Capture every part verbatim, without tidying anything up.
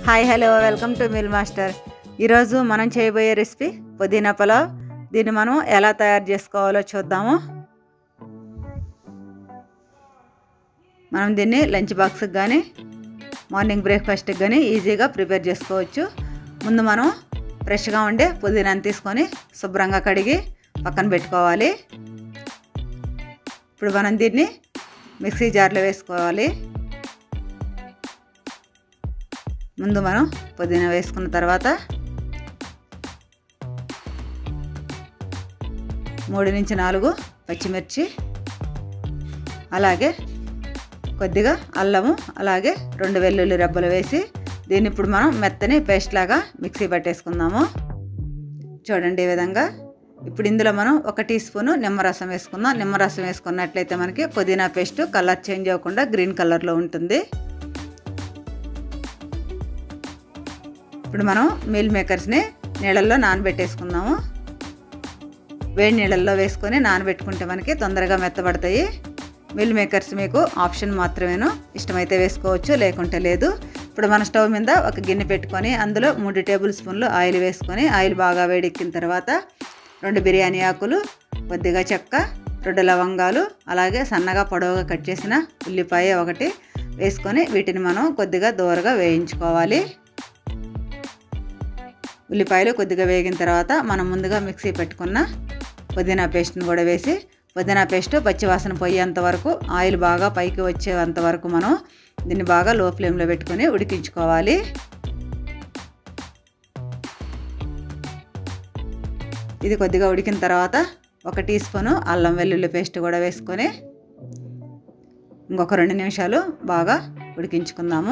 Hi hello welcome to meal master. ఈరోజు మనం చేయబోయే రెసిపీ పుదీనా పులావ్. దీన్ని మనం ఎలా తయారు చేసుకోవాలో చూద్దాము. మనం దీన్ని లంచ్ బాక్స్కి కానీ మార్నింగ్ బ్రేక్ఫాస్ట్కి కానీ ఈజీగా ప్రిపేర్ చేసుకోవచ్చు. ముందు మనం ఫ్రెష్గా ఉండే పుదీనాని తీసుకొని శుభ్రంగా కడిగి పక్కన పెట్టుకోవాలి. ఇప్పుడు మనం దీన్ని మిక్సీ జార్లో వేసుకోవాలి. ముందు మనం పుదీనా వేసుకున్న తర్వాత మూడు నుంచి నాలుగు పచ్చిమిర్చి, అలాగే కొద్దిగా అల్లము, అలాగే రెండు వెల్లుల్లి రెబ్బలు వేసి దీన్ని ఇప్పుడు మనం మెత్తని పేస్ట్ లాగా మిక్సీ పట్టేసుకుందాము. చూడండి ఈ విధంగా. ఇప్పుడు ఇందులో మనం ఒక టీ స్పూను నిమ్మరసం వేసుకుందాం. నిమ్మరసం వేసుకున్నట్లయితే మనకి పుదీనా పేస్ట్ కలర్ చేంజ్ అవ్వకుండా గ్రీన్ కలర్లో ఉంటుంది. ఇప్పుడు మనం మీల్ మేకర్స్ని నీళ్ళల్లో నానబెట్టేసుకుందాము. వేడి నీళ్ళల్లో వేసుకొని నానబెట్టుకుంటే మనకి తొందరగా మెత్తబడతాయి. మీల్ మేకర్స్ మీకు ఆప్షన్ మాత్రమేను, ఇష్టమైతే వేసుకోవచ్చు, లేకుంటే లేదు. ఇప్పుడు మన స్టవ్ మీద ఒక గిన్నె పెట్టుకొని అందులో మూడు టేబుల్ స్పూన్లు ఆయిల్ వేసుకొని ఆయిల్ బాగా వేడెక్కిన తర్వాత రెండు బిర్యానీ ఆకులు, కొద్దిగా చెక్క, రెండు లవంగాలు, అలాగే సన్నగా పొడవుగా కట్ చేసిన ఉల్లిపాయ ఒకటి వేసుకొని వీటిని మనం కొద్దిగా దూరగా వేయించుకోవాలి. ఉల్లిపాయలు కొద్దిగా వేగిన తర్వాత మనం ముందుగా మిక్సీ పెట్టుకున్న పుదీనా పేస్ట్ని కూడా వేసి పుదీనా పేస్ట్ పచ్చివాసన పోయేంత వరకు, ఆయిల్ బాగా పైకి వచ్చేంత వరకు మనం దీన్ని బాగా లో ఫ్లేమ్లో పెట్టుకొని ఉడికించుకోవాలి. ఇది కొద్దిగా ఉడికిన తర్వాత ఒక టీ స్పూను అల్లం వెల్లుల్లి పేస్ట్ కూడా వేసుకొని ఇంకొక రెండు నిమిషాలు బాగా ఉడికించుకుందాము.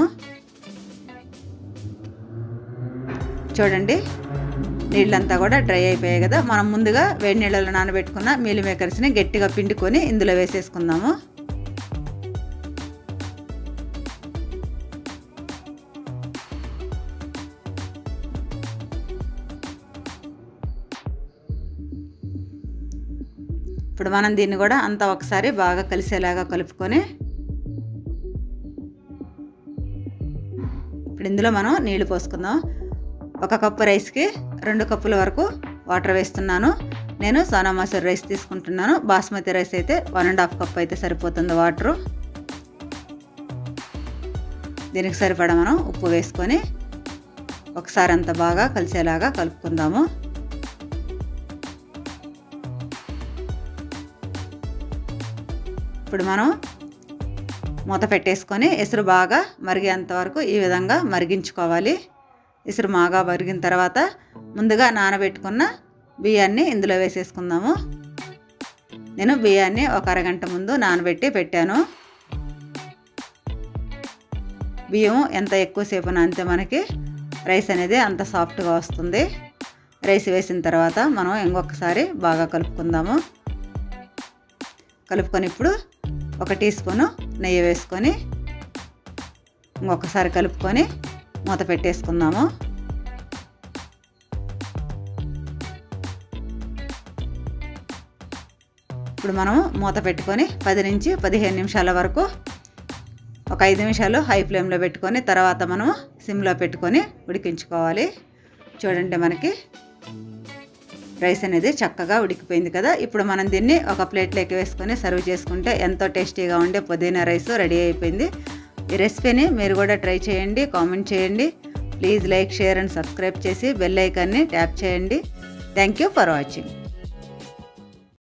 చూడండి నీళ్ళంతా కూడా డ్రై అయిపోయాయి కదా. మనం ముందుగా వేడి నీళ్ళలో నానబెట్టుకున్న మీల్ మేకర్స్ని గట్టిగా పిండుకొని ఇందులో వేసేసుకుందాము. ఇప్పుడు మనం దీన్ని కూడా అంతా ఒకసారి బాగా కలిసేలాగా కలుపుకొని ఇప్పుడు ఇందులో మనం నీళ్లు పోసుకుందాం. ఒక కప్పు రైస్కి రెండు కప్పుల వరకు వాటర్ వేస్తున్నాను. నేను సోనా మసూరి రైస్ తీసుకుంటున్నాను. బాస్మతి రైస్ అయితే వన్ అండ్ హాఫ్ కప్ అయితే సరిపోతుంది వాటరు. దీనికి సరిపడా మనం ఉప్పు వేసుకొని ఒకసారి అంతా బాగా కలిసేలాగా కలుపుకుందాము. ఇప్పుడు మనం మూత పెట్టేసుకొని ఎసురు బాగా మరిగేంత వరకు ఈ విధంగా మరిగించుకోవాలి. ఇసురు బాగా మరిగిన తర్వాత ముందుగా నానబెట్టుకున్న బియ్యాన్ని ఇందులో వేసేసుకుందాము. నేను బియ్యాన్ని ఒక అరగంట ముందు నానబెట్టి పెట్టాను. బియ్యం ఎంత ఎక్కువసేపు నానితే మనకి రైస్ అనేది అంత సాఫ్ట్గా వస్తుంది. రైస్ వేసిన తర్వాత మనం ఇంకొకసారి బాగా కలుపుకుందాము. కలుపుకొని ఇప్పుడు ఒక టీ స్పూను నెయ్యి వేసుకొని ఇంకొకసారి కలుపుకొని మూత పెట్టేసుకుందాము. ఇప్పుడు మనం మూత పెట్టుకొని పది నుంచి పదిహేను నిమిషాల వరకు, ఒక ఐదు నిమిషాలు హై ఫ్లేమ్లో పెట్టుకొని తర్వాత మనం సిమ్లో పెట్టుకొని ఉడికించుకోవాలి. చూడండి మనకి రైస్ అనేది చక్కగా ఉడికిపోయింది కదా. ఇప్పుడు మనం దీన్ని ఒక ప్లేట్లోకి వేసుకొని సర్వ్ చేసుకుంటే ఎంతో టేస్టీగా ఉండే పుదీనా రైస్ రెడీ అయిపోయింది. ఈ రెసిపీని మీరు కూడా ట్రై చేయండి, కామెంట్ చేయండి. Please like, share and subscribe చేసి బెల్ ఐకాన్ని ట్యాప్ చేయండి. Thank you for watching.